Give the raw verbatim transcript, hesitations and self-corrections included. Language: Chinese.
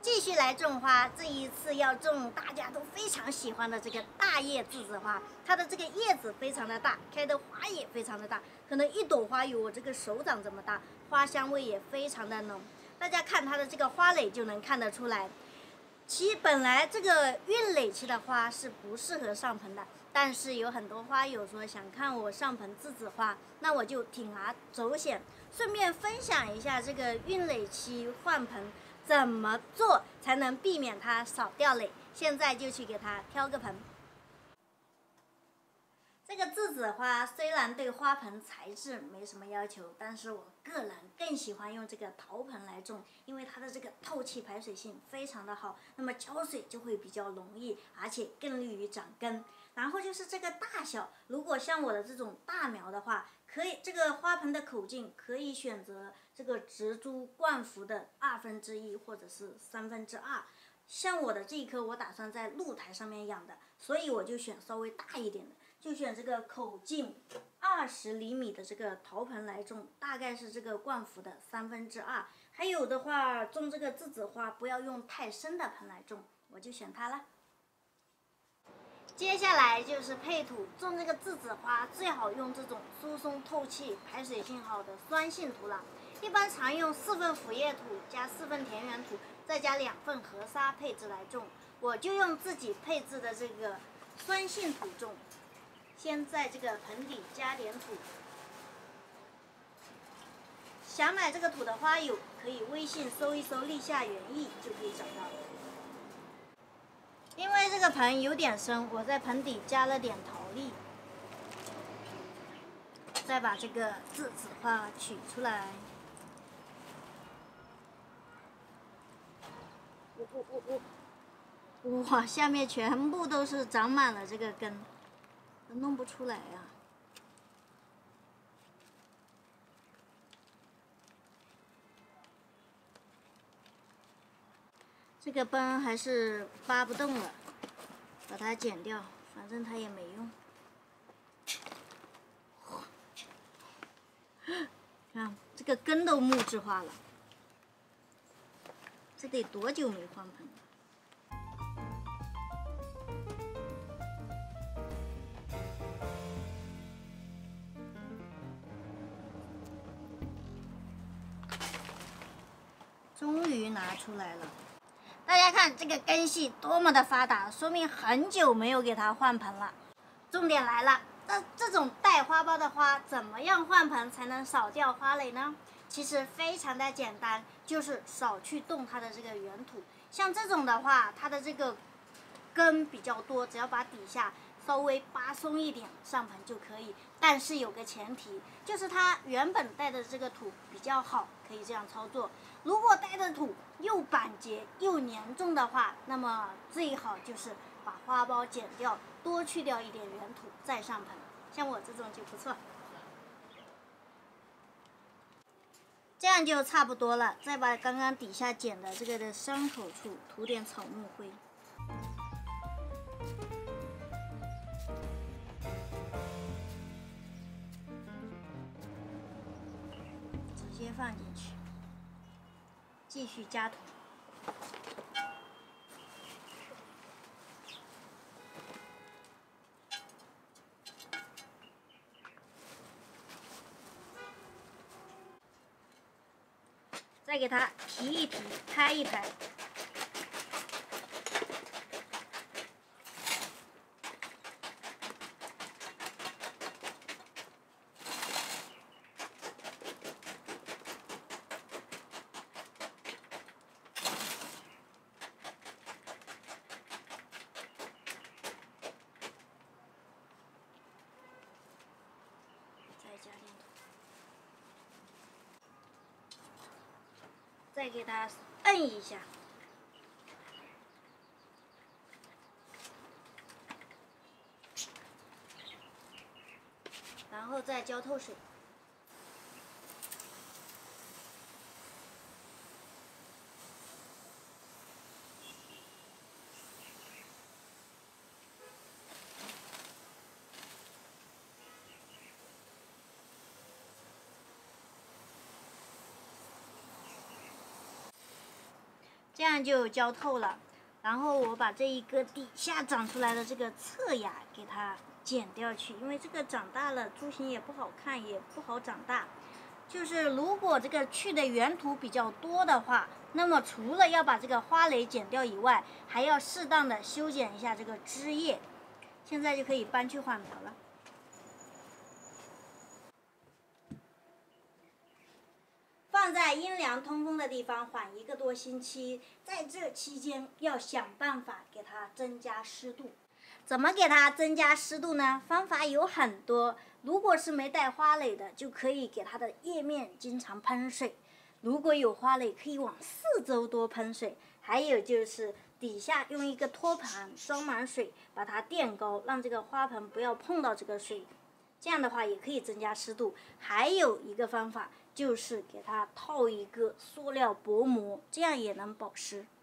继续来种花，这一次要种大家都非常喜欢的这个大叶栀子花。它的这个叶子非常的大，开的花也非常的大，可能一朵花有我这个手掌这么大，花香味也非常的浓。大家看它的这个花蕾就能看得出来。其本来这个孕蕾期的花是不适合上盆的，但是有很多花友说想看我上盆栀子花，那我就铤而走险，顺便分享一下这个孕蕾期换盆怎么做才能避免它少掉蕾。现在就去给它挑个盆。这个栀子花虽然对花盆材质没什么要求，但是我个人更喜欢用这个陶盆来种，因为它的这个透气排水性非常的好，那么浇水就会比较容易，而且更利于长根。然后就是这个大小，如果像我的这种大苗的话，可以这个花盆的口径可以选择这个植株灌幅的二分之一或者是三分之二。像我的这一棵，我打算在露台上面养的，所以我就选稍微大一点的。就选这个口径二十厘米的这个陶盆来种，大概是这个灌幅的三分之二。还有的话，种这个栀子花不要用太深的盆来种，我就选它了。接下来就是配土，种这个栀子花最好用这种疏松透气、排水性好的酸性土壤。一般常用四份腐叶土加四份田园土，再加两份河沙配置来种。我就用自己配置的这个酸性土种。先在这个盆底加点土，想买这个土的花友可以微信搜一搜立夏园艺就可以找到了。因为这个盆有点深，我在盆底加了点陶粒，再把这个栀子花取出来。我我我我，哇，下面全部都是长满了这个根。弄不出来呀、啊！这个根还是扒不动了，把它剪掉，反正它也没用。看，这个根都木质化了，这得多久没换盆了？终于拿出来了，大家看这个根系多么的发达，说明很久没有给它换盆了。重点来了，这这种带花苞的花，怎么样换盆才能少掉花蕾呢？其实非常的简单，就是少去动它的这个原土。像这种的话，它的这个根比较多，只要把底下稍微扒松一点上盆就可以。但是有个前提，就是它原本带的这个土比较好，可以这样操作。如果带的土又板结又粘重的话，那么最好就是把花苞剪掉，多去掉一点原土再上盆。像我这种就不错。这样就差不多了，再把刚刚底下剪的这个的伤口处涂点草木灰。直接放进去，继续加土。再给它提一提，拍一拍。再加点土。再给它摁一下，然后再浇透水。这这样就浇透了。然后我把这一个底下长出来的这个侧芽给它剪掉去，因为这个长大了株形也不好看，也不好长大。就是如果这个去的原土比较多的话，那么除了要把这个花蕾剪掉以外，还要适当的修剪一下这个枝叶。现在就可以搬去缓苗了。放在阴凉通风的地方缓一个多星期，在这期间要想办法给它增加湿度。怎么给它增加湿度呢？方法有很多。如果是没带花蕾的，就可以给它的叶面经常喷水；如果有花蕾，可以往四周多喷水。还有就是底下用一个托盘装满水，把它垫高，让这个花盆不要碰到这个水。这样的话也可以增加湿度。还有一个方法就是给它套一个塑料薄膜，这样也能保湿。